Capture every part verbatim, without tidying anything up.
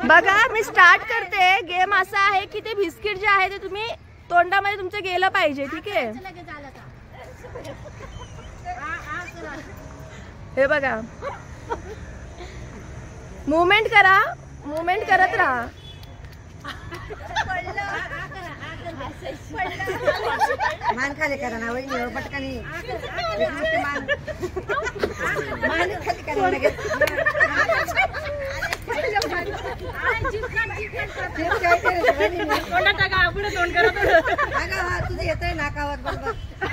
बघा मी स्टार्ट करते। गेम असा आहे की ते बिस्किट जे आहे ते तुम्ही तोंडामध्ये तुमच्या गेलं पाहिजे, ठीक आहे? हे बघा, मूवमेंट करा, मूवमेंट करत राहा। मान खाली करा ना वहिनी, पटकनी मान मान खाली करा ना। तुझं येतंय नाकावर बरोबर।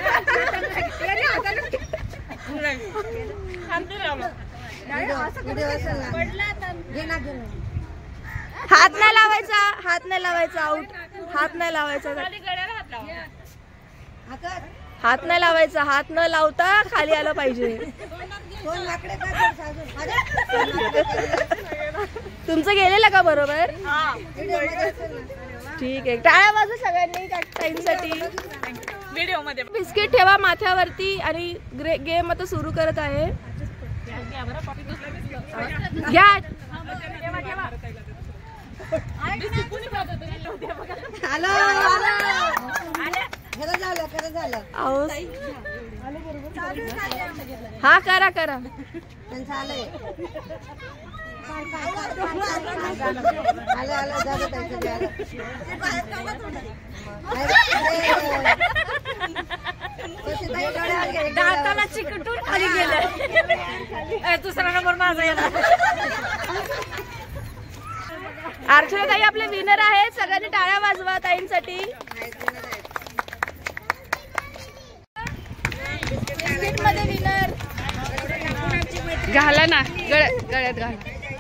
हात नाही लावायचा, हात नाही लावायचा, आउट। हात नाही लावायचा, हात नाही लावायचा, हात न लावता खाली आलं पाहिजे। तुमचं गेलेलं का बरोबर? ठीक आहे, टाळ्या वाजवा सगळ्यांनी टाइमसाठी। व्हिडिओ मध्ये बिस्किट ठेवा माथ्यावरती आणि गेम आता सुरू करत आहे। घ्या, हा करा करा। दाताला चिकटून खाली गेलं। दुसरा नंबर माझा येणार। अर्चना ताई आपले विनर आहेत, सगळ्यांनी टाळ्या वाजवा ताईंसाठी। बिस्किट मध्ये विनर घाला ना, गळ्यात गळ्यात घाला।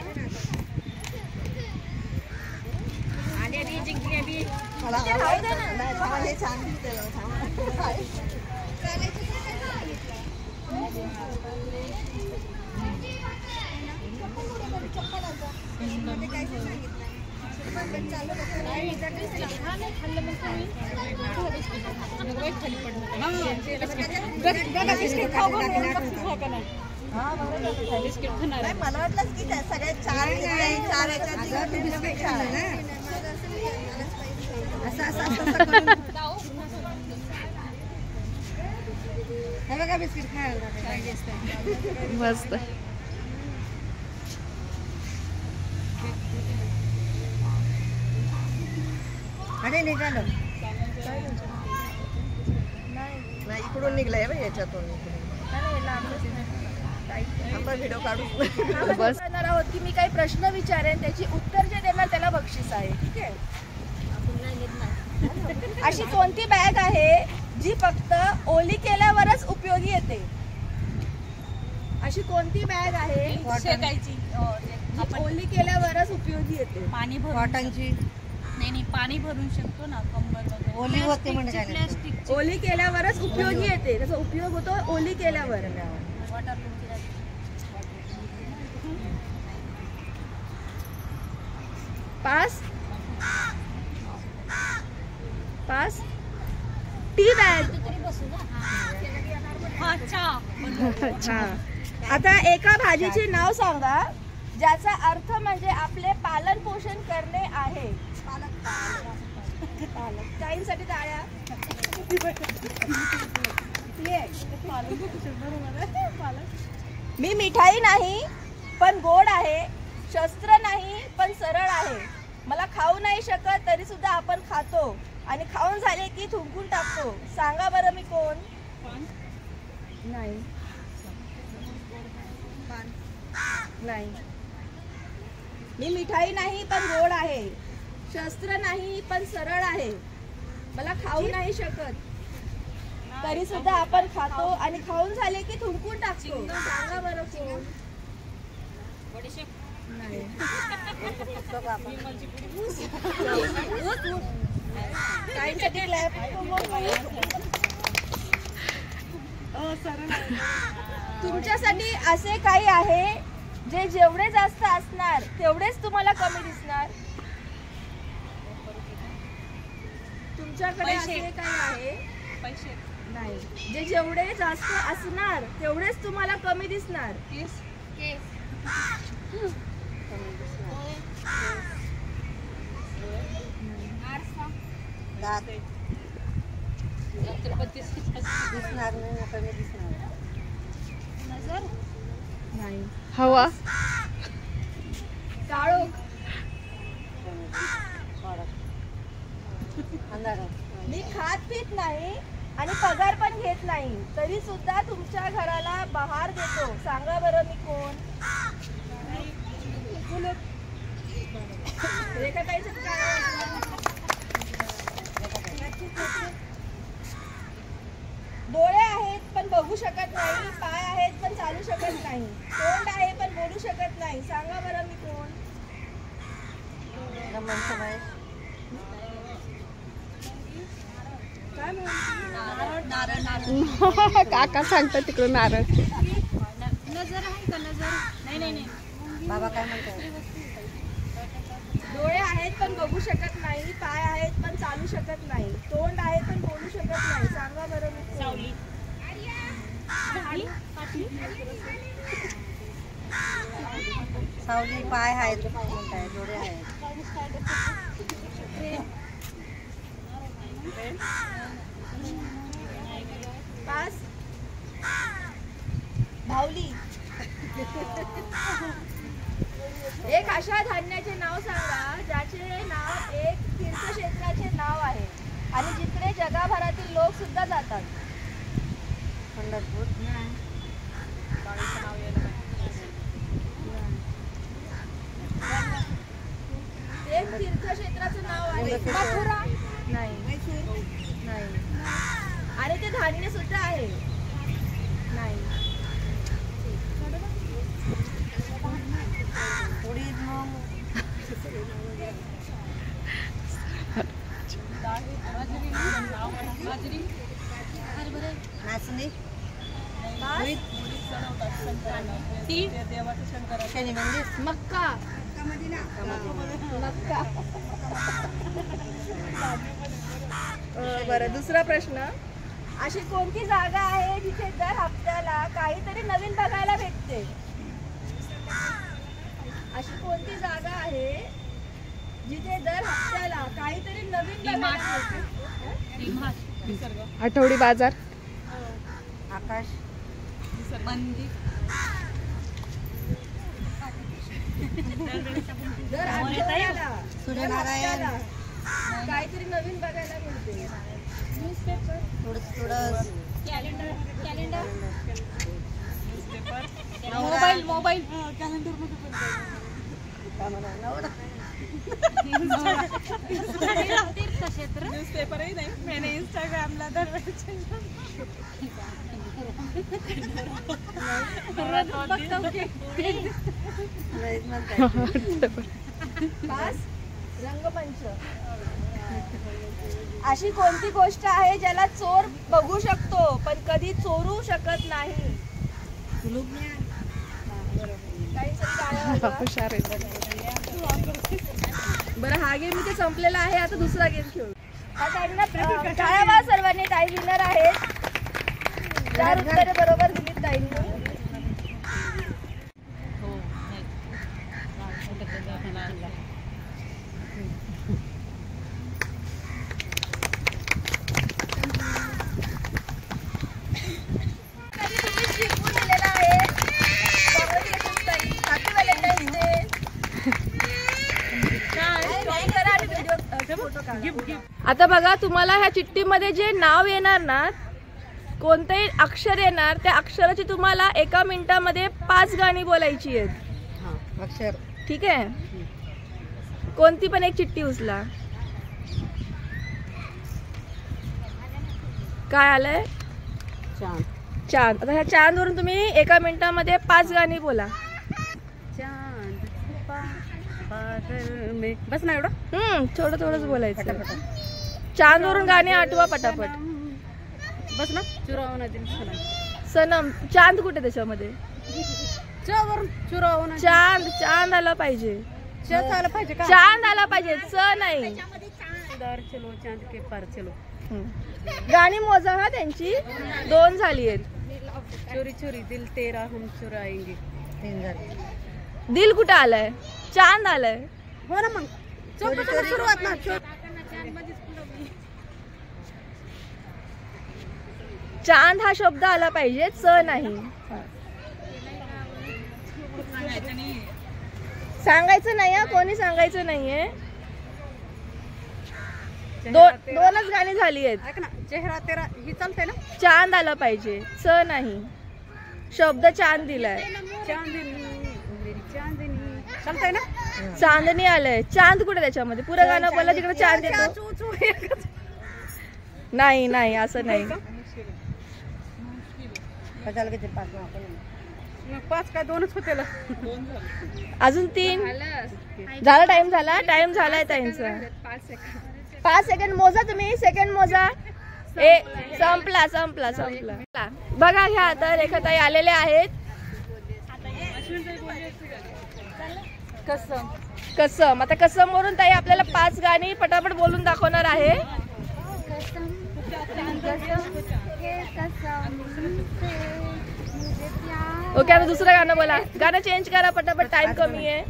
मला वाटलं की सगळ्यात चार चार बिस्किट खाल्लं ना, असं असं असं हे बघा बिस्किट खायला मस्त। अरे निघालं नाही, इकडून निघलंय बघ, याच्यातून आपण व्हिडिओ काढू बस करणार आहोत की मी काही प्रश्न विचारेन, त्याची उत्तर जे देणार त्याला बक्षीस आहे, ठीक आहे? अशी कोणती बॅग आहे जी फक्त ओली केल्यावरच उपयोगी येते? अशी कोणती बॅग आहे शेकायची, जी ओली केल्यावरच उपयोगी येते? पाणी भरून, कॉटनची नाही नाही पाणी भरून शकतो ना, कंबर वगैरे ओली होते म्हणजे काय? प्लॅस्टिक ओली केल्यावरच उपयोगी येते, त्याचा उपयोग होतो ओली केल्यावर। Water pass pass tea bag. अच्छा, आता एका भाजीचे नाव सांगा ज्याचा अर्थ म्हणजे आपले पालन पोषण करणे आहे। पालक। ताईंसाठी टाळ्या। मी मिठाई नाही पण गोड आहे, शस्त्र नाही पण सरळ आहे, मला खाऊ नाही शकत तरी सुद्धा आपण खातो आणि खाऊन झाले की थुंकून टाकतो, सांगा बरं मी कोण? नाही नाही, मी मिठाई नाही पण गोड आहे, शस्त्र नाही पण सरळ आहे, मला खाऊ नाही शकत तरी सुद्धा आपण खातो आणि खाऊन झाले की थुंकून टाकतो, सांगा बरं कोण? नाही। तुमच्यासाठी असे काही आहे जे जेवढे जास्त असणार तेवढेच तुम्हाला कमी दिसणार? तुमच्याकडे असे काही आहे पैसे नाही, जे जेवढे जास्त असणार तेवढेच तुम्हाला कमी दिसणार? केस, केस दात दिसणार नाही ना, कमी दिसणार. नजर नाही. हवा काळोख. अंधार. मी खात पीत नाही आणि पगार पण घेत नाही, तरी सुद्धा तुमच्या घराला बहार देतो. सांगा बरं मी कोण? रेखाताईचं काय? डोळे आहेत पण बघू शकत नाही, पाय आहेत पण चालू शकत नाही, तोंड आहे पण बोलू शकत नाही. सांगा बरं मी कोण? काय म्हणते? नारळ नारळ नारळ काका सांगतात तिकडून नारळ. नजर आहे का नजर? नाही नाही नाही. बाबा काय म्हणतात? डोळे आहेत पण बघू शकत नाही, पाय आहेत पण चालू शकत नाही, तोंड आहे पण बोलू शकत नाही. सांगा बरं मी कोण? सावली. सावली. पाय आहेत म्हणताय, डोळे आहेत. पास. भावली. एक अशा धान्याचे नाव सांगा ज्याचे नाव एक तीर्थक्षेत्राचे नाव आहे आणि जिकडे जगभरातील लोक सुद्धा जातात. पंढरपूर. एक तीर्थक्षेत्राचं नाव आहे. मथुरा. नाही. नाही. आणि ते धान्य सुद्धा आहे. नाही. उडीद, मूग. नाचणी. ती शनी मंदिर. मक्का. मक्का. अं, बरं, दुसरा प्रश्न. अशी कोणती जागा आहे जिथे दर हप्त्याला काहीतरी नवीन बघायला भेटते? अशी कोणती जागा आहे जिथे दर हप्त्याला काहीतरी नवीन बघायला भेटते? आठवडी बाजार. आकाश. मंदिर. दर आठवड्याला सूर्यनारायण. काहीतरी नवीन बघायला मिळते. न्यूजपेपर. तुळस. तुळस. कॅलेंडर. कॅलेंडर. नवरा. Mobile mobile. काय म्हणा, नवरा. तीर्थक्षेत्र. न्यूजपेपरही नाही. मैंने इंस्टाग्रामला दरवेळेस नाहीच म्हणताय. पास. रंगमंच. अशी कोणती गोष्ट आहे ज्याला चोर बघू शकतो पण कधी चोरू शकत नाही? काहीतरी गाणं वाजवा. हुशार आहे. बरं, हा गेम इथे संपलेला आहे. आता दुसरा गेम खेळू. हा टाइमला टाळ्या सर्वांनी. ताई विनर आहेत. चार उत्तरे बरोबर दिलीत ताईंनी. शिकवून दिलेला आहे. Congratulations ताई. Happy Valentine's Day. करा आणि व्हिडिओ फोटो काढा. आता बघा, तुम्हाला ह्या चिठ्ठीमध्ये जे नाव येणार ना, कोणतेही अक्षर येणार, त्या अक्षराची तुम्हाला एका मिनिटामध्ये पाच गाणी बोलायची आहेत. हा, अक्षर. ठीक आहे? कोणती पण एक चिठ्ठी उचला. काय आलंय? चांद. चांद. आता ह्या चांद वरून तुम्ही एका मिनिटामध्ये पाच गाणी बोला. चांद बादल में. बस ना एवढं. हम्म थोडं थोडंच बोलायचं. चांद वरून गाणी आठवा पटापट. बस ना. चुरावून दिल सनम. सनम. चांद कुठे त्याच्यामध्ये? च वरून चुरावून. चांद. चांद आला पाहिजे. च आला पाहिजे का? चांद आला पाहिजे, च नाही. दार चलो चांद के पार चलो. गाणी मोजा हा त्यांची. दोन झाली आहेत. चोरी चोरी दिल तेरा हम चुराएंगे. तीन झाले. दिल कुठं आलाय? चांद आलाय. हो ना मग. सुरुवात ना. चांद हा शब्द आला पाहिजे, च नाही. सांगायचं नाही हा, कोणी सांगायचं नाहीये. दोन दोनच गाणी झाली आहेत. ऐक ना, चेहरा तेरा ही चालते ना. चांद आला पाहिजे, च नाही. शब्द चांद दिलाय. चांदनी चांदनी चालतंय ना. चांदणी आलंय. चांद कुठे त्याच्यामध्ये? पुरं गाणं बोला तिकडे चांद येतो. चू चू एकच. नाही नाही असं नाही. कशाला किती पाच आपण मग पाच काय दोनच होते. अजून तीन झाला. टाइम झाला. टाइम झालाय ताईंचा. पाच सेकंड मोजा तुम्ही. सेकंड मोजा. ए संपला संपला संपला. बघा ह्या आता रेखाताई आलेल्या आहेत. कसम कसम. आता कसम वरून ताई आपल्याला पाच गाणी पटापट बोलून दाखवणार आहे. ओके आता दुसरं गाणं बोला. गाणं चेंज करा पटापट, टाइम कमी आहे.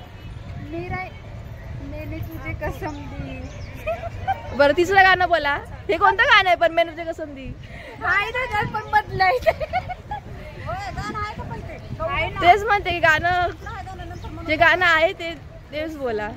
मैंने तुझे कसम दी. बरं तिसरं गाणं बोला. हे कोणतं गाणं आहे पण मैंने तुझे कसम दी? पण बदलाय. तेच म्हणते की गाणं जे गाणं आहे ते तेच बोला.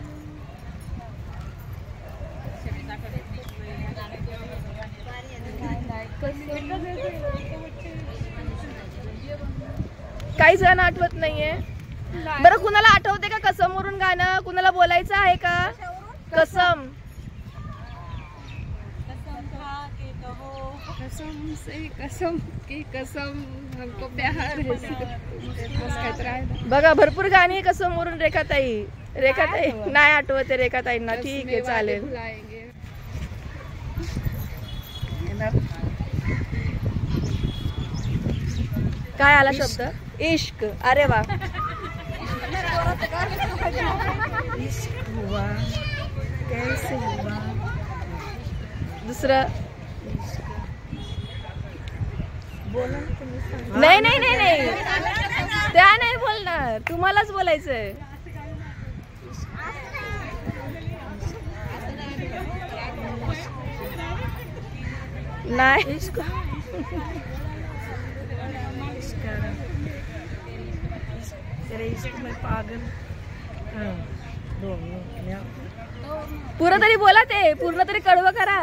काहीच गाणं आठवत नाहीये. बरं कुणाला आठवते का कसम वरून गाणं? कुणाला बोलायचं आहे का? कसम. कसम से कसम की कसम हमको प्यार है. बघा भरपूर गाणी आहे कसम वरून. रेखाताई रेखाताई नाही आठवते रेखाताईंना. ठीक आहे चालेल. काय आला शब्द? इश्क. अरे वा. इश्क हुआ कैसे हुआ. दुसरं बोला. नाही नाही नाही नाही त्या नाही बोलणार. तुम्हालाच बोलायचंय. नाही. इश्क तेरे इश्क में पागल. पूर्ण तरी बोला. ते पूर्ण तरी कडवं करा.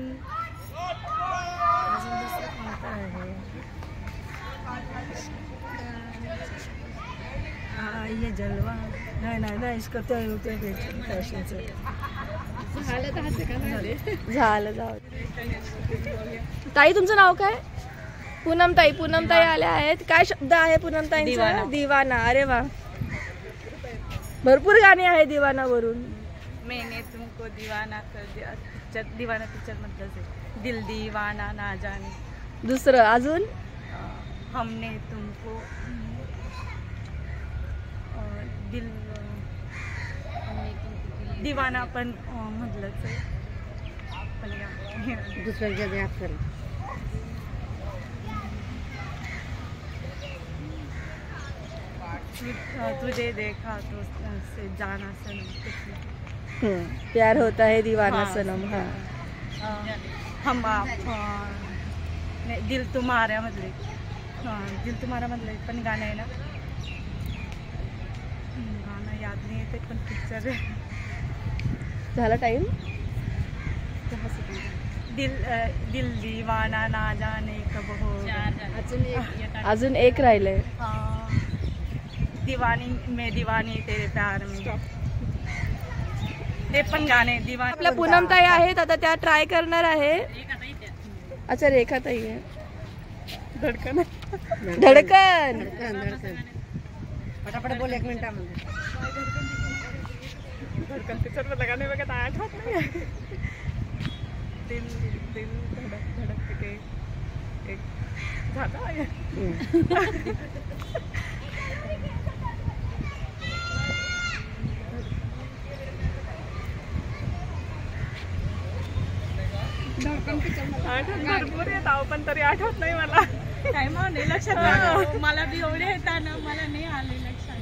ये जलवा. नाही नाही नाही इसका ते होते फॅशनचं. झालं जाऊ. ताई तुमचं नाव काय? पूनम ताई. पूनम ताई आल्या आहेत. काय शब्द आहे पूनम ताईंचा? दिवाना. अरे वा. भरपूर गाणी आहे दिवाना वरून. मैंने तुमको दीवाना कर दिया. पिक्चर दीवाना पिक्चर मतलब दिल दीवाना ना जाने. दुसरं अजून हमने तुमको दिल दीवाना पण म्हटलं. दुसऱ्या जगात कर. तुझे देखा तो से जाना सनम. प्यार होता है दीवाना सनम. हा. हम आप दिल तुम्हारा मधले. दिल तुम्हारा मधले पण गाणं आहे ना. गाणं याद नाही येते पण पिक्चर आहे. झाला टाइम. दिल दिल दीवाना ना जाने कब हो. अजून एक राहिलंय. दीवानी मैं दीवानी तेरे प्यार में. ते पण गाणे दीवाना. आपल्या पूनम ताई आहेत. आता त्या ट्राय करणार आहे. अच्छा रेखा ताई आहे. धडकन धडकन. फटाफट बोल. एक मिनिटामध्ये. धडकन पिक्चर मधलं गाणे बघत आठवत नाही. दिल दिल धडक धडक के एक झालं. आठवत भरपूर येत आहो पण तरी आठवत नाही मला. काय मग नाही लक्षात. मला बी एवढे येतात ना. मला नाही आले लक्षात.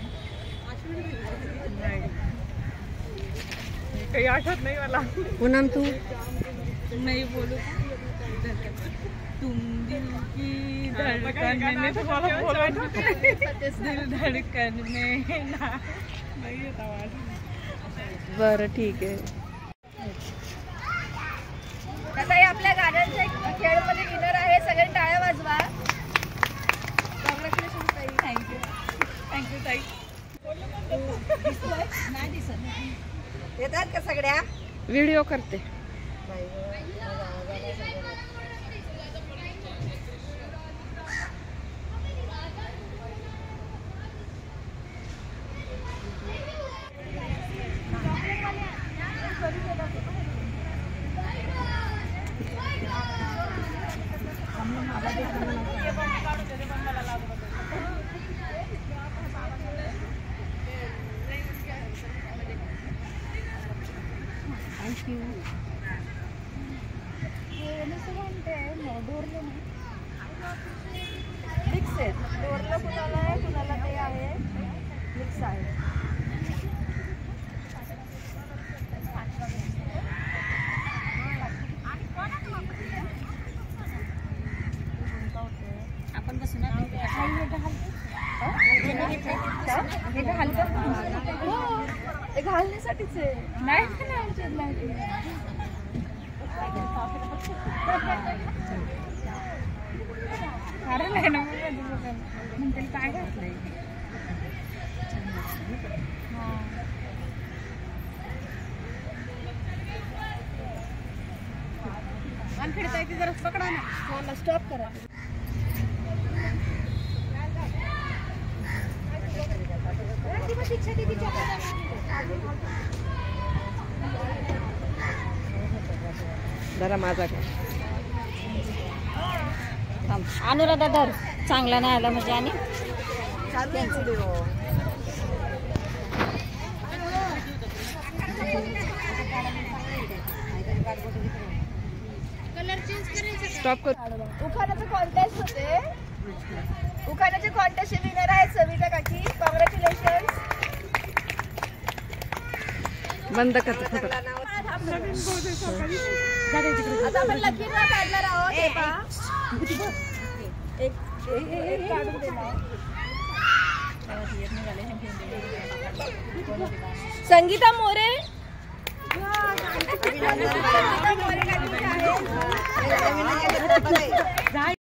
काही आठवत नाही मला. पूनम तू नाही बोलू. तुम दिल की धड़कन में तुम्हाला बोलायचं दिल धडकन में ना नाही येत आवाज. बरं ठीक आहे. आता हे आपल्या गाड्यांच्या खेळमध्ये विनर आहे. सगळे टाळ्या वाजवा. कॉंग्रॅच्युलेशन ताई. थँक्यू थँक्यू ताई. नाही दिसत. येतात का सगळ्या? व्हिडिओ करते. मिक्स आहे. डोरलं कुणाला आहे, कुणाला ते आहे, मिक्स आहे. आपण बसून ना ते घालण्यासाठीच आहे. नाही नाही अरे नाही ना म्हणते काय घातलंय. आणखी ताई ती जरा पकडा ना. फोनला स्टॉप करा. जरा माझा घ्या. अनुराधा धर. चांगला नाही आला म्हणजे आणि स्टॉप कर. उखाण्याचे कॉन्टेस्ट होते. उखाण्याचे कॉन्टेस्टचे विनर आहेत सविता काकी. कॉंग्रॅच्युलेशन. बंद कर. आता आपण लकी ड्रॉ काढणार आहोत. हे पहा. एक एक काढून देणार. संगीता मोरे. संगीता मोरे काढली आहे.